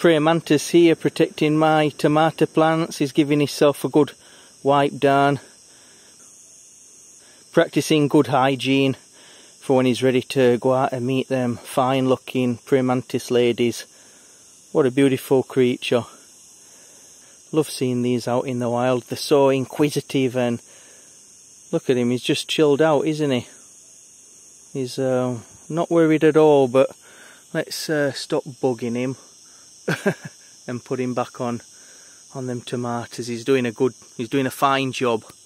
praying mantis here protecting my tomato plants. He's giving himself a good wipe down, practicing good hygiene for when he's ready to go out and meet them fine looking praying mantis ladies. What a beautiful creature. Love seeing these out in the wild. They're so inquisitive, and look at him, he's just chilled out, isn't he? He's not worried at all, but let's stop bugging him and put him back on them tomatoes. He's doing a fine job.